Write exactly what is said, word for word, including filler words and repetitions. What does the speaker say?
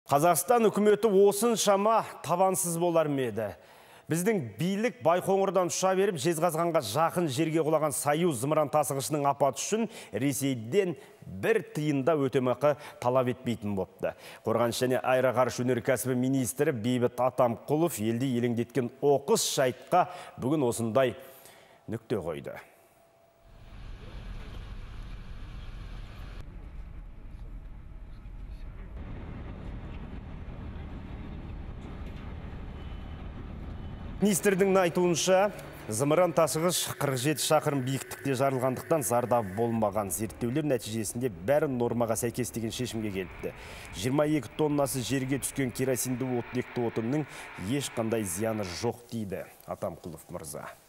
Қазақстан үкіметі осыншама табансыз болар ма еді? Біздің билік Байқоңырдан ұша беріп, Жезқазғанға жақын жерге құлаған Союз зымыран тасығышының апаты үшін Ресейден бір тиында өтемақы талап етпейтін бопты. Қорғаныс және аэроғарыш өнеркәсібі министрі Бейбіт Атамқұлов елді елеңдеткен оқыс жайтқа бүгін осындай нүкте қойды. Министрдің айтуынша, зымыран тасығыш қырық жеті шақырым биіктікте жарылғандықтан зардап болмаған. Зерттеулер нәтижесінде бәрі нормаға сәйкес деген шешімге келіпті. жиырма екі тоннасы жерге түскен керосинді оттекті отынның ешқандай зияны жоқ дейді Атамқұлов мырза.